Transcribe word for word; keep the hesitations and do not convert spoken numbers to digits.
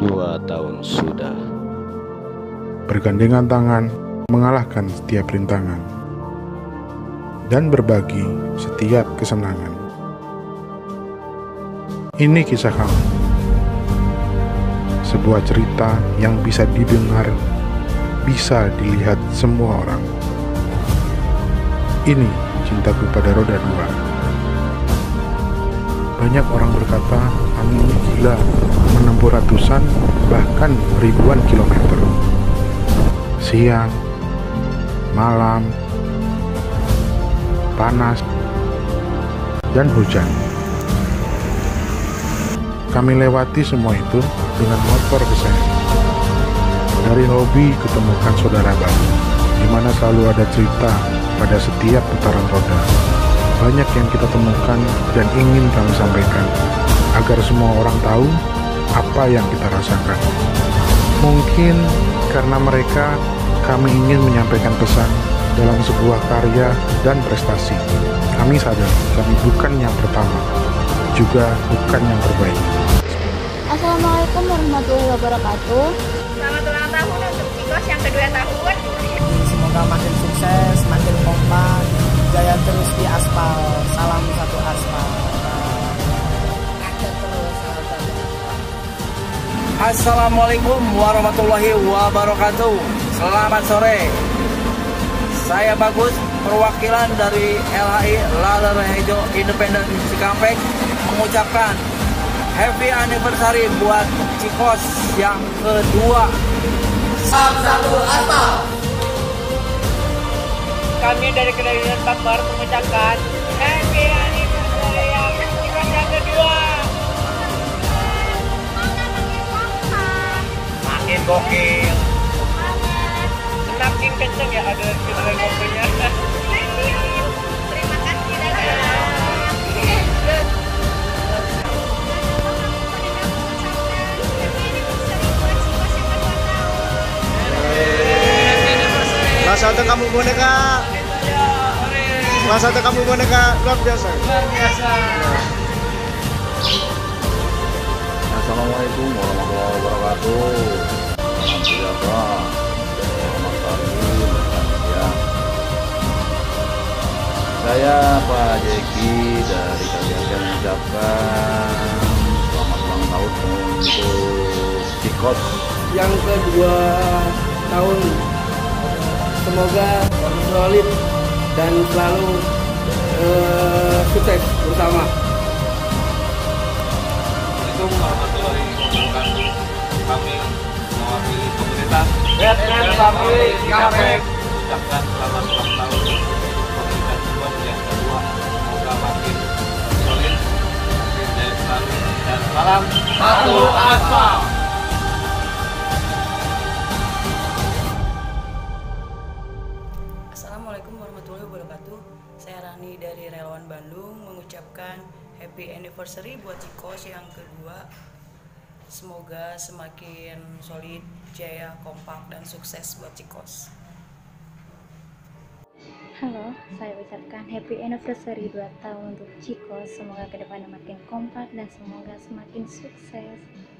Dua tahun sudah. Bergandengan tangan, mengalahkan setiap rintangan, dan berbagi setiap kesenangan. Ini kisah kami, sebuah cerita yang bisa didengar, bisa dilihat semua orang. Ini cintaku pada roda dua. Banyak orang berkata kami ini gila, menempuh ratusan bahkan ribuan kilometer. Siang, malam, panas, dan hujan. Kami lewati semua itu dengan motor kesayangan. Dari hobi ketemukan saudara baru, di mana selalu ada cerita pada setiap putaran roda. Banyak yang kita temukan dan ingin kami sampaikan, agar semua orang tahu apa yang kita rasakan. Mungkin karena mereka, kami ingin menyampaikan pesan dalam sebuah karya dan prestasi. Kami sadar kami bukan yang pertama, juga bukan yang terbaik. Assalamualaikum warahmatullahi wabarakatuh. Selamat ulang tahun untuk Cikos yang kedua tahun. Semoga makin sukses, makin kompak, jaya terus di aspal. Salam satu aspal. Assalamualaikum warahmatullahi wabarakatuh. Selamat sore. Saya Bagus, perwakilan dari L H I Ladang Hijau Independen Cikampek, mengucapkan happy anniversary buat Cikos yang kedua. Salam satu aspal. Kami dari Kedaian Bakbar mengucapkan happy anniversary yang Cikos yang kedua. Makin gokil, semakin kenceng ya ada kita ngobrolnya. Terima kasih dadah. Masa itu kamu boneka, masa itu kamu boneka luar biasa. Luar biasa. Assalamualaikum warahmatullahi wabarakatuh. Salam sejahtera, selamat pagi, selamat siang. Saya Pak Jeki dari Kabupaten mengucapkan selamat ulang tahun untuk Cikos Yang kedua tahun, semoga solid dan selalu uh, sukses bersama. Assalamualaikum warahmatullahi wabarakatuh. Kami mewakili pemerintah Batman Family Cikampek mengucapkan selamat ulang tahun pemerintah Cikos yang kedua. Semoga makin solid, makin jaya selalu, dan salam satu aspal. Assalamualaikum warahmatullahi wabarakatuh. Saya Rani dari Relawan Bandung mengucapkan happy anniversary buat Cikos yang kedua. Semoga semakin solid, jaya, kompak, dan sukses buat Cikos. Halo, saya ucapkan happy anniversary dua tahun untuk Cikos. Semoga kedepannya makin kompak dan semoga semakin sukses.